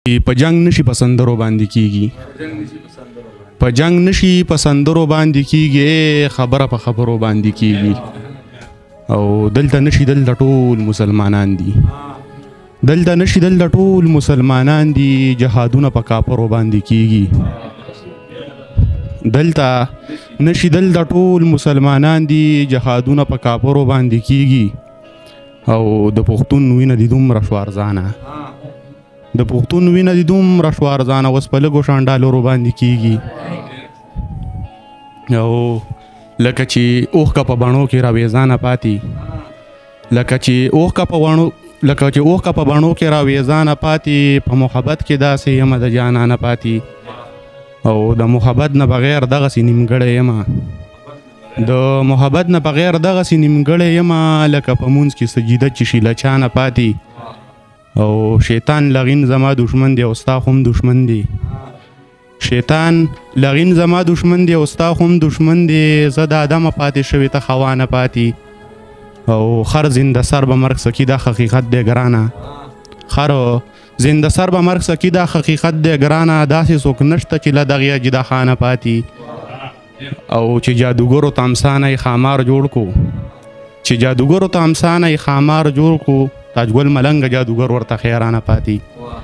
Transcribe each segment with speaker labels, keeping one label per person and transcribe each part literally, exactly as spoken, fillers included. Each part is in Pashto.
Speaker 1: په جنگ نشي په سندرو باندې کیږي په جنگ نشي په سندرو باندې کیږي خبره په خبرو باندې کیږي او دلته نشي دلته ټول مسلمانان دي دلته نشي دلته ټول مسلمانان دي جهادونه په کافرو باندې کیږي دلته نشي دلته ټول مسلمانان دي جهادونه په کافرو باندې کیږي او د پښتون وینه دي دومره شوارزانه د پښتون وینه دي دومره شوارزانه اوس په لږو شانډالورو باندې کیږي او لکه چې اوښکه په بڼو کې راویزانه پاتې لکه چې اوښکه په بڼو لکه چې اوښکه په بڼو کې راویزانه پاتې په محبت کې داسې یمه د جانانه پاتې او د محبت نه بغیر دغسې نیمګړی یمه د محبت نه بغیر دغسې نیمګړی یمه لکه په مونځ کې سجده چې شي له چانه پاتې او شیطان لغین زما دشمن دی او ستا خو هم دشمن دی شیطان لغین زما دشمن دی او ستا خو هم دشمن دی زه د آدمه پاتې شوې ته خوا نه پاتې او خر زنده سر به مرګ سکي دا حقیقت دی ګرانه خر زنده سر به مرګ سکي دا حقیقت دی ګرانه داسې څوک نشته چې له دغې اجداخانه پاتې او چې جادوګرو ته امسانه یې خامار جوړ کو چې جادوګرو ته امسانه یې خامار جوړ کو تاجګل ملنګ جادوګر ورته خیرانه پاتې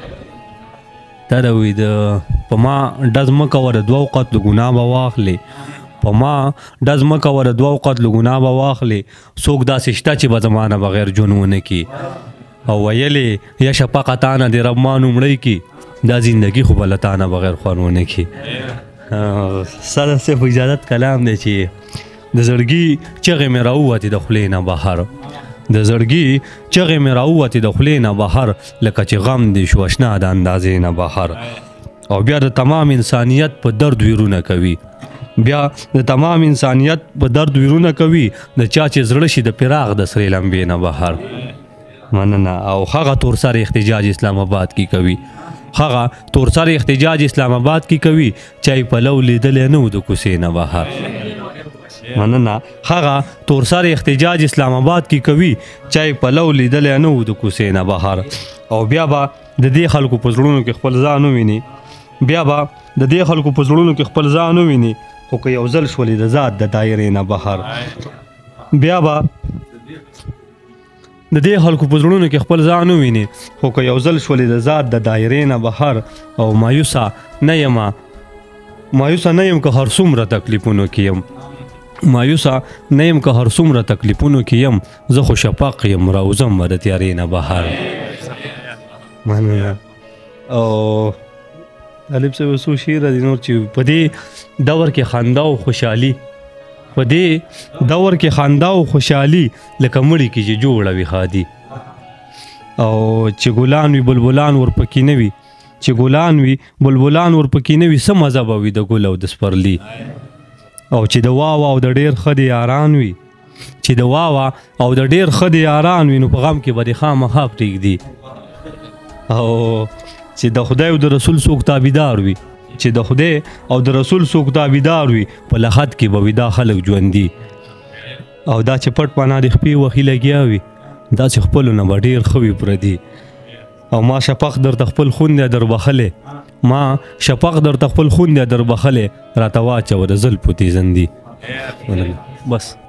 Speaker 2: تا دا وی د په ما ډز مه کوه د دوو قتلو ګناه به واخلې په ما ډز مه کوه د دوو قتلو ګناه به واخلې څوک داسې شته چې به زما نه بغیر ژوند ونه کړي او ویلې یا شفقه تا نه د رب ما نومړی کړي دا زندګي خو به له تا نه بغیر خوند ونه کړي ساده صرف اجازت کلام دی چې د زړګي چغې مې راووتې د خولې نه بهر د زړګي چغې مې راووتې د خولې نه بهر لکه چې غم دې شو اشنا د اندازې نه بهر او بیا د تمام انسانیت په درد ویرونه کوي بیا د تمام انسانیت په درد ویرونه کوي د چا چې زړه شي د فراق د سرې لمبې نه بهر مننه او هغه تورسر احتجاج اسلام آباد کې کوي هغه تورسر احتجاج اسلام آباد کې کوي چای پلو لیدلی نه و د کوڅې نه بهر مننه هغه تورسر احتجاج اسلام آباد کې کوي چای پلو لیدلی نه و د کوڅې نه بهر او بیا به د دې خلکو په زړونو کې خپل ځان وویني بیا به د دې خلکو په زړونو کې خپل ځان وویني خو که یو ځل شولې د ذات د دایرې نه بهر بیا به د دې خلکو په زړونو کې خپل ځان وویني خو که یو ځل شولې د ذات د دایرې نه بهر او مایوسه نه یم مایوسه نه یم که هر څومره تکلیفونو کې یم مایوسه نه یم که هر څومره تکلیفونو کې یم زه خو شفق یم راوځم به د تیارې نه بهر مننه او طالب صاحب څو شعر دي نور چې په دې دور کې خندا او خوشحالي په دې دور کې خندا او خوشحالي لکه مړي کې چې جوړه وي ښادي او چې ګلان وي بلبلان ورپکې نه وي چې ګلان وي بلبلان ورپکې نه وي څه مزه به وي د ګل او د سپرلي او چې د واوا او د ډېر ښه د یاران وي چې د واوا او د ډېر ښه د یاران وي نو په غم کې به د خامخا پرېږدي او چې د خدای او د رسول څوک تابعدار وي چې د خدای او د رسول څوک تابعدار وي په لحد کې به وي دا خلک ژوندي او دا چې پټ پناه د خپې وخي لګیا وي داسې خپلو نه به ډېر ښه وي پردي او ما شفق درته خپل خوند در بخلې ما شفق درته خپل خوند در بخلې راته واچوه د زلفو تیزندي بس